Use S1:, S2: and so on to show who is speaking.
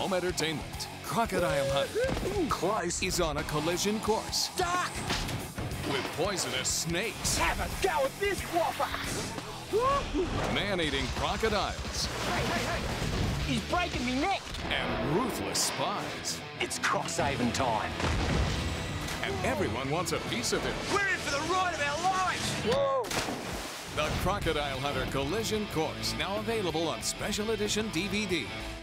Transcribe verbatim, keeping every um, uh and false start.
S1: home entertainment. Crocodile Hunter
S2: Close.
S1: is on a collision course
S2: Duck!
S1: with poisonous snakes,
S2: Have a go at this whopper!
S1: man-eating crocodiles,
S2: Hey, hey, hey! He's breaking me neck!
S1: and ruthless spies.
S2: It's cross-saving time.
S1: And everyone wants a piece of it.
S2: We're in for the ride of our lives! Whoa!
S1: The Crocodile Hunter Collision Course, now available on Special Edition D V D.